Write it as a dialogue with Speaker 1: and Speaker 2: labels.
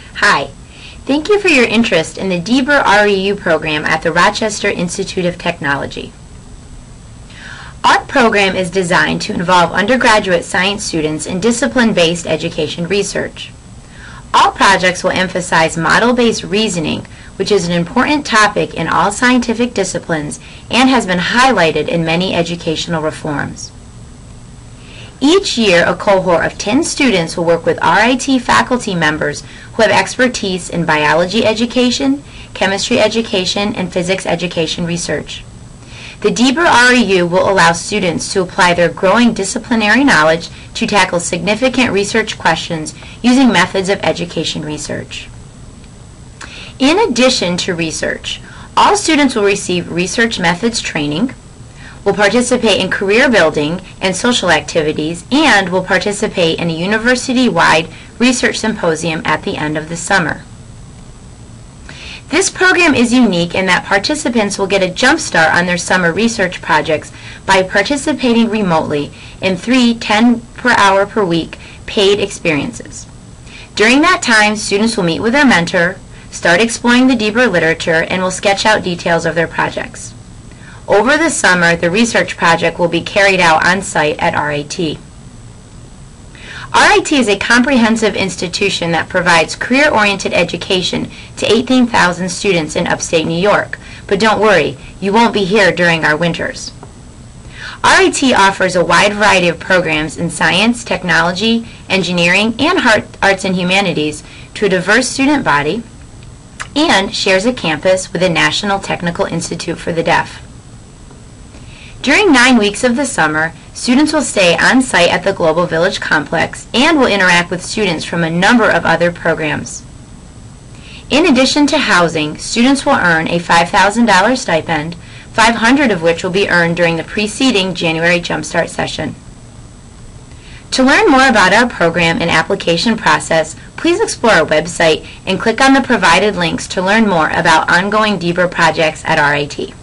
Speaker 1: Hi, thank you for your interest in the DBER REU program at the Rochester Institute of Technology. Our program is designed to involve undergraduate science students in discipline-based education research. All projects will emphasize model-based reasoning, which is an important topic in all scientific disciplines and has been highlighted in many educational reforms. Each year, a cohort of 10 students will work with RIT faculty members who have expertise in biology education, chemistry education, and physics education research. The DBER REU will allow students to apply their growing disciplinary knowledge to tackle significant research questions using methods of education research. In addition to research, all students will receive research methods training, will participate in career building and social activities, and will participate in a university-wide research symposium at the end of the summer. This program is unique in that participants will get a jump start on their summer research projects by participating remotely in 3 10-per-hour per week paid experiences. During that time, students will meet with their mentor, start exploring the DBER literature, and will sketch out details of their projects. Over the summer, the research project will be carried out on-site at RIT. RIT is a comprehensive institution that provides career-oriented education to 18,000 students in upstate New York. But don't worry, you won't be here during our winters. RIT offers a wide variety of programs in science, technology, engineering, and arts and humanities to a diverse student body and shares a campus with the National Technical Institute for the Deaf. During 9 weeks of the summer, students will stay on site at the Global Village Complex and will interact with students from a number of other programs. In addition to housing, students will earn a $5,000 stipend, $500 of which will be earned during the preceding January Jumpstart session. To learn more about our program and application process, please explore our website and click on the provided links to learn more about ongoing DBER projects at RIT.